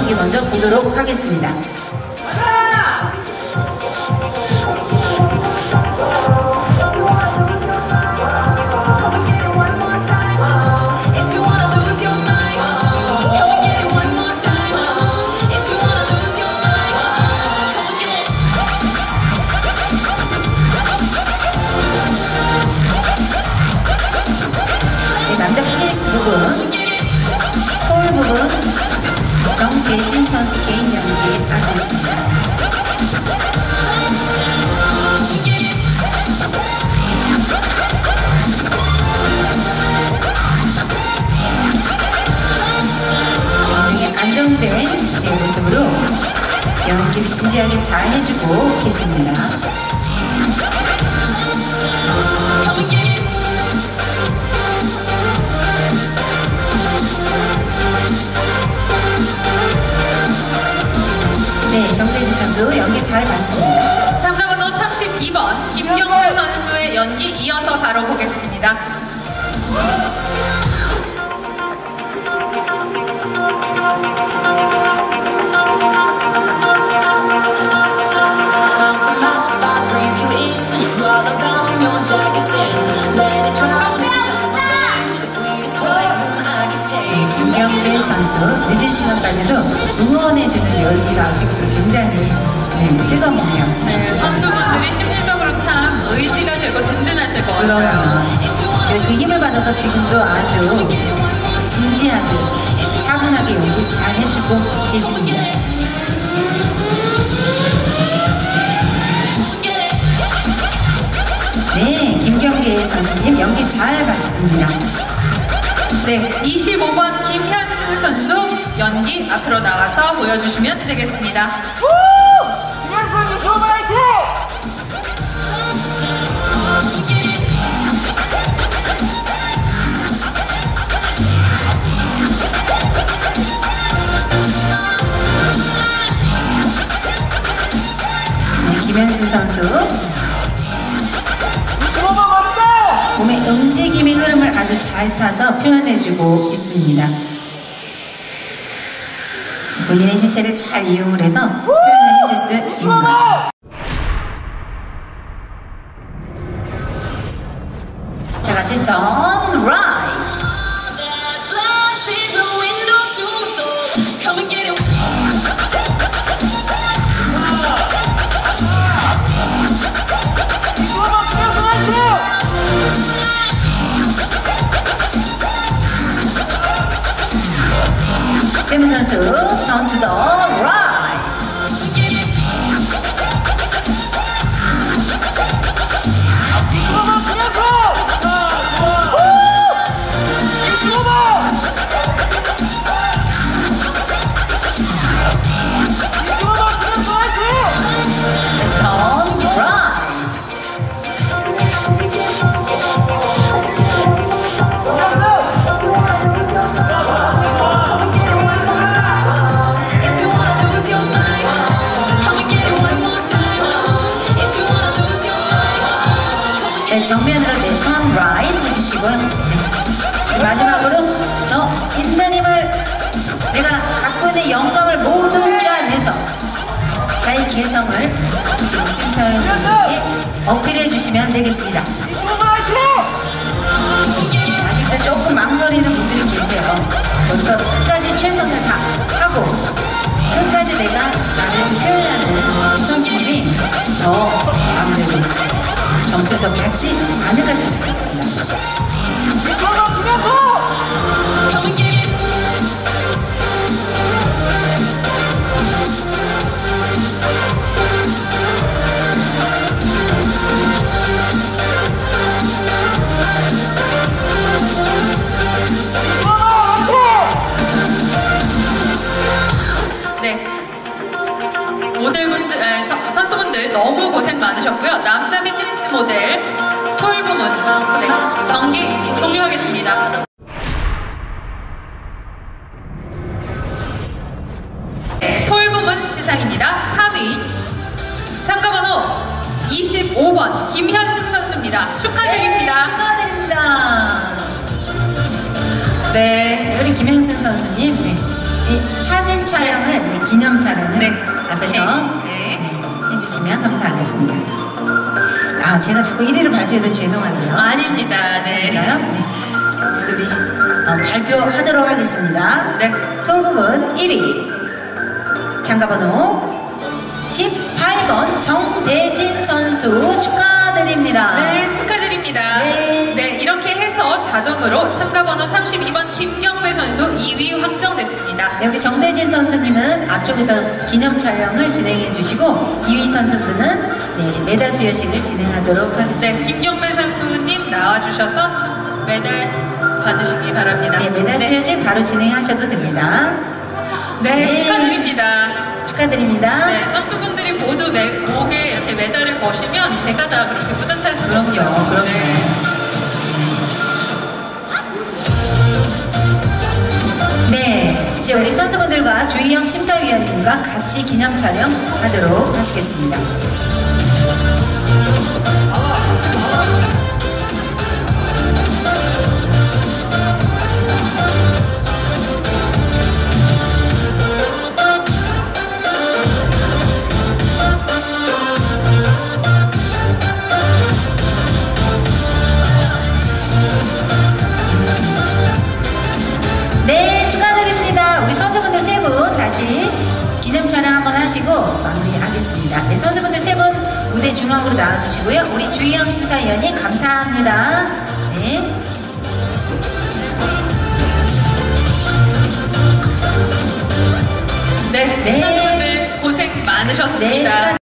경기 먼저 보도록 하겠습니다. 남자 플레이스 부분, 서울 부분 정대진 선수 개인 연기에 하고 있습니다. 굉장히 안정된 모습으로 연기를 진지하게 잘 해주고 계십니다. 네, 정대진 선수 연기 잘 봤습니다. 참가번호 32번 김경배 선수의 연기 이어서 바로 보겠습니다. 네, 김경배 선수 늦은 시간까지도 응원해주는 열기가 아직도 굉장히 뜨겁네요. 네, 선수분들이 심리적으로 참 의지가 되고 든든하실 것 같아요. 그 힘을 받아서 지금도 아주 진지하게 차분하게 연기 잘 해주고 계십니다. 네, 김경배 선수님 연기 잘 봤습니다. 네, 25번 김현승 선수 연기 앞으로 나와서 보여주시면 되겠습니다. 김현승 조 화이팅! 네, 김현승 선수 몸의 움직임의 흐름을 아주 잘 타서 표현해주고 있습니다. 본인의 신체를 잘 이용을 해서 표현을 해줄 수 있는 것. 다 같이 turn right. 세무 선수 turn to the right. 네, 정면으로 turn right 해주시고요. 네. 마지막으로 너 있는 힘을 내가 갖고 있는 영감을 모두 짜내서 나의 개성을 지금 심사위원분께 어필해 주시면 되겠습니다. 아직도 조금 망설이는 분들이 계세요. 여기서 끝까지 최선을 다 하고 끝까지 내가 나를 표현하는 선수님이 더 아무래도 점수를 더 받지 않을까 싶습니다. 네, 모델분들, 선수분들 너무 고생 많으셨고요. 남자 비즈니스 모델 토일 부문 경기 종료하겠습니다. 네, 토일 부문 시상입니다. 3위 참가번호 25번 김현승 선수입니다. 축하드립니다. 네, 축하드립니다. 네, 우리 김현승 선수님 이 사진 촬영은 기념 촬영은 네. 앞에서 네. 해주시면 감사하겠습니다. 아, 제가 자꾸 1위를 발표해서 죄송한데요. 아닙니다. 네. 제가요? 네. 우리 발표하도록 하겠습니다. 네. 톨부분 1위 참가번호 18번 정대진 선수 축하드립니다. 네, 축하드립니다. 네. 네, 이렇게 해서 자동으로 참가번호 32번 김경배 선수 2위 확정됐습니다. 네, 우리 정대진 선수님은 앞쪽에서 기념 촬영을 진행해 주시고 2위 선수분은 네, 메달 수여식을 진행하도록 하겠습니다. 네, 김경배 선수님 나와주셔서 메달 받으시기 바랍니다. 네, 메달 수여식 바로 진행하셔도 됩니다. 네, 축하드립니다. 축하드립니다. 네, 선수분들이 모두 목에 이렇게 메달을 거시면 제가 다 그렇게 뿌듯할 수가 없어요. 그럼요. 네, 이제 우리 선수분들과 주희영 심사위원님과 같이 기념 촬영 하도록 하시겠습니다. 네, 축하드립니다. 우리 선수분들 세 분 다시 기념 촬영 한번 하시고 마무리하겠습니다. 네, 선수분들 세 분 무대 중앙으로 나와주시고요. 우리 주희영 심사위원님 감사합니다. 네. 네, 네. 선수분들 고생 많으셨습니다. 네,